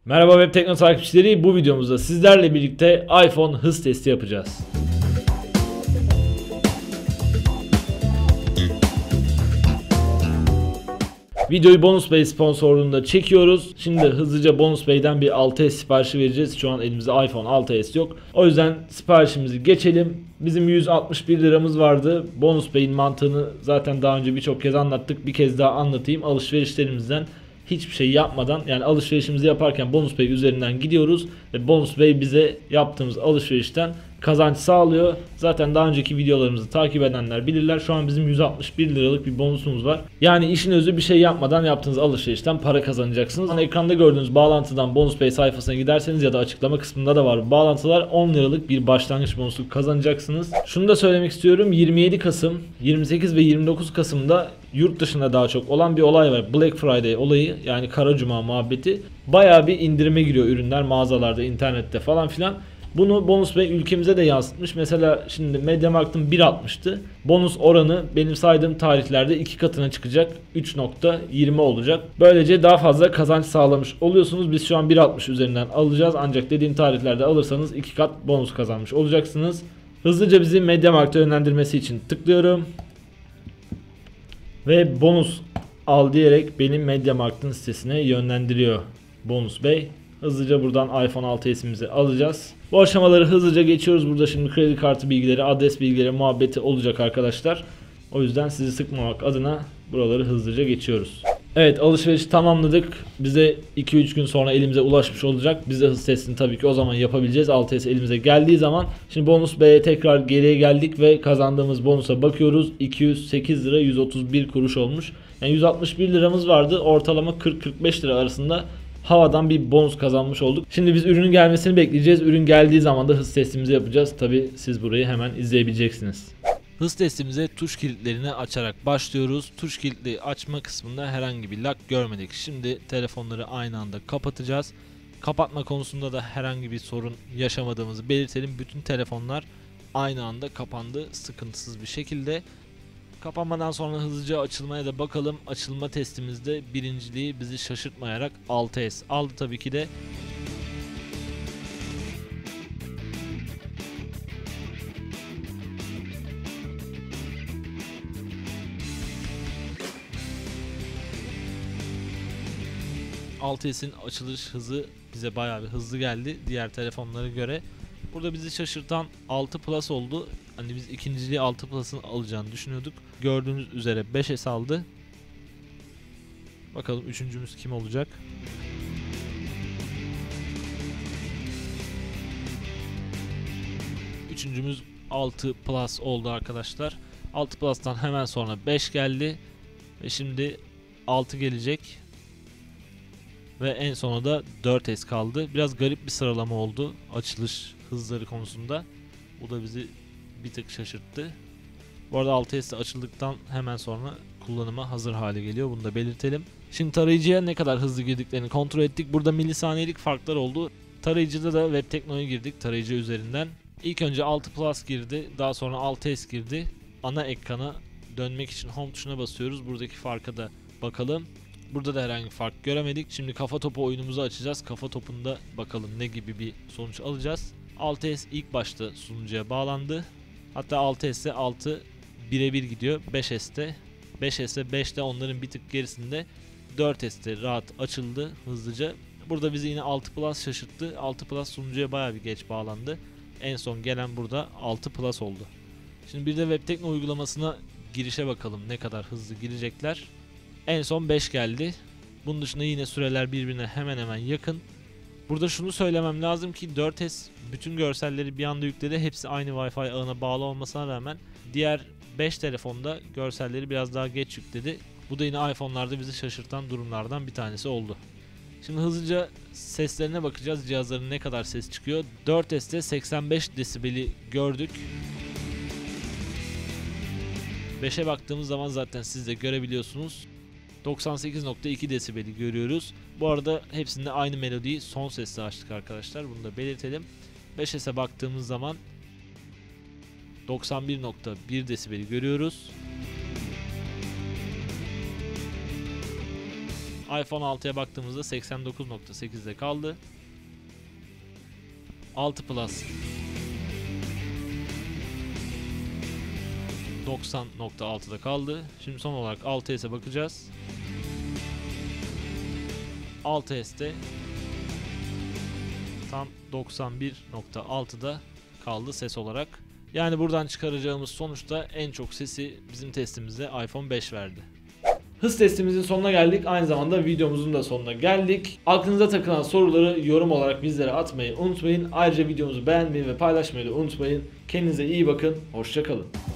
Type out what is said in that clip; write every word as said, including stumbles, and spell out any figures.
Merhaba Web Tekno takipçileri, bu videomuzda sizlerle birlikte iPhone hız testi yapacağız. Videoyu BonusBay sponsorluğunda çekiyoruz. Şimdi hızlıca BonusBay'den bir altı S siparişi vereceğiz. Şu an elimizde iPhone altı S yok. O yüzden siparişimizi geçelim. Bizim yüz altmış bir liramız vardı. BonusBay'in mantığını zaten daha önce birçok kez anlattık. Bir kez daha anlatayım. Alışverişlerimizden hiçbir şey yapmadan, yani alışverişimizi yaparken BonusBay üzerinden gidiyoruz ve BonusBay bize yaptığımız alışverişten kazanç sağlıyor. Zaten daha önceki videolarımızı takip edenler bilirler. Şu an bizim yüz altmış bir liralık bir bonusumuz var. Yani işin özü, bir şey yapmadan yaptığınız alışverişten para kazanacaksınız. Yani ekranda gördüğünüz bağlantıdan BonusBay sayfasına giderseniz ya da açıklama kısmında da var bağlantılar, on liralık bir başlangıç bonusu kazanacaksınız. Şunu da söylemek istiyorum. yirmi yedi Kasım, yirmi sekiz ve yirmi dokuz Kasım'da yurt dışında daha çok olan bir olay var. Black Friday olayı, yani Kara Cuma muhabbeti. Bayağı bir indirime giriyor ürünler mağazalarda, internette falan filan. Bunu BonusBay ülkemize de yansıtmış. Mesela şimdi MediaMarkt'ın bir altmıştı. Bonus oranı benim saydığım tarihlerde iki katına çıkacak. üç nokta yirmi olacak. Böylece daha fazla kazanç sağlamış oluyorsunuz. Biz şu an bir altmış üzerinden alacağız. Ancak dediğim tarihlerde alırsanız iki kat bonus kazanmış olacaksınız. Hızlıca bizi MediaMarkt'a yönlendirmesi için tıklıyorum. Ve bonus al diyerek benim MediaMarkt'ın sitesine yönlendiriyor BonusBay. Hızlıca buradan iPhone altı S'imizi alacağız. Bu aşamaları hızlıca geçiyoruz. Burada şimdi kredi kartı bilgileri, adres bilgileri muhabbeti olacak arkadaşlar. O yüzden sizi sıkmamak adına buraları hızlıca geçiyoruz. Evet, alışverişi tamamladık. Bize iki üç gün sonra elimize ulaşmış olacak. Biz de hız testini tabii ki o zaman yapabileceğiz. altı S elimize geldiği zaman. Şimdi BonusBay'e tekrar geriye geldik ve kazandığımız bonusa bakıyoruz. iki yüz sekiz lira yüz otuz bir kuruş olmuş. Yani yüz altmış bir liramız vardı. Ortalama kırk kırk beş lira arasında havadan bir bonus kazanmış olduk. Şimdi biz ürünün gelmesini bekleyeceğiz. Ürün geldiği zaman da hız testimizi yapacağız. Tabii siz burayı hemen izleyebileceksiniz. Hız testimize tuş kilitlerini açarak başlıyoruz. Tuş kilitli açma kısmında herhangi bir lag görmedik. Şimdi telefonları aynı anda kapatacağız. Kapatma konusunda da herhangi bir sorun yaşamadığımızı belirtelim. Bütün telefonlar aynı anda kapandı, sıkıntısız bir şekilde. Kapanmadan sonra hızlıca açılmaya da bakalım. Açılma testimizde birinciliği bizi şaşırtmayarak altı S aldı tabii ki de. altı S'in açılış hızı bize bayağı bir hızlı geldi diğer telefonlara göre. Burada bizi şaşırtan altı Plus oldu. Hani biz ikinciliği altı Plus'ın alacağını düşünüyorduk. Gördüğünüz üzere beş S aldı. Bakalım üçüncümüz kim olacak? Üçüncümüz altı Plus oldu arkadaşlar. altı Plus'tan hemen sonra beş geldi. Ve şimdi altı gelecek. Ve en sona da dört S kaldı. Biraz garip bir sıralama oldu açılış hızları konusunda. Bu da bizi bir tık şaşırttı. Bu arada altı S açıldıktan hemen sonra kullanıma hazır hale geliyor. Bunu da belirtelim. Şimdi tarayıcıya ne kadar hızlı girdiklerini kontrol ettik. Burada milisaniyelik farklar oldu. Tarayıcıda da Web Tekno'ya girdik tarayıcı üzerinden. İlk önce altı Plus girdi. Daha sonra altı S girdi. Ana ekrana dönmek için Home tuşuna basıyoruz. Buradaki farka da bakalım. Burada da herhangi bir fark göremedik. Şimdi kafa topu oyunumuzu açacağız. Kafa topunda bakalım ne gibi bir sonuç alacağız. altı S ilk başta sunucuya bağlandı. Hatta altı S'e altı birebir gidiyor. beş S'te beş S'e beş de onların bir tık gerisinde. dört S'te rahat açıldı hızlıca. Burada bizi yine altı Plus şaşırttı. altı Plus sunucuya bayağı bir geç bağlandı. En son gelen burada altı Plus oldu. Şimdi bir de Web Tekno uygulamasına girişe bakalım ne kadar hızlı girecekler. En son beş geldi. Bunun dışında yine süreler birbirine hemen hemen yakın. Burada şunu söylemem lazım ki dört S bütün görselleri bir anda yükledi. Hepsi aynı Wi-Fi ağına bağlı olmasına rağmen diğer beş telefonda görselleri biraz daha geç yükledi. Bu da yine iPhone'larda bizi şaşırtan durumlardan bir tanesi oldu. Şimdi hızlıca seslerine bakacağız. Cihazların ne kadar ses çıkıyor. dört S'te seksen beş desibeli gördük. beşe baktığımız zaman zaten siz de görebiliyorsunuz. doksan sekiz nokta iki desibeli görüyoruz. Bu arada hepsinde aynı melodiyi son sesle açtık arkadaşlar. Bunu da belirtelim. beş S'e baktığımız zaman doksan bir nokta bir desibeli görüyoruz. iPhone altıya baktığımızda seksen dokuz nokta sekizde kaldı. altı Plus doksan nokta altıda kaldı. Şimdi son olarak altı S'e bakacağız. altı S'te tam doksan bir nokta altıda kaldı ses olarak. Yani buradan çıkaracağımız sonuçta en çok sesi bizim testimizde iPhone beş verdi. Hız testimizin sonuna geldik. Aynı zamanda videomuzun da sonuna geldik. Aklınıza takılan soruları yorum olarak bizlere atmayı unutmayın. Ayrıca videomuzu beğenmeyi ve paylaşmayı da unutmayın. Kendinize iyi bakın. Hoşça kalın.